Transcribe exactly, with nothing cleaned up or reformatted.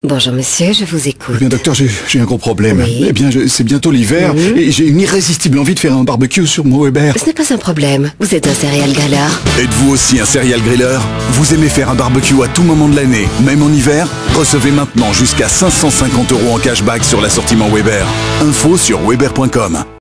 Bonjour monsieur, je vous écoute. Eh bien docteur, j'ai j'ai un gros problème. Oui. Eh bien, je- c'est bientôt l'hiver Mhm. et j'ai une irrésistible envie de faire un barbecue sur mon Weber. Ce n'est pas un problème, vous êtes un céréal grilleur. Êtes-vous aussi un serial griller? Vous aimez faire un barbecue à tout moment de l'année, même en hiver? Recevez maintenant jusqu'à cinq cent cinquante euros en cashback sur l'assortiment Weber. Info sur weber point com.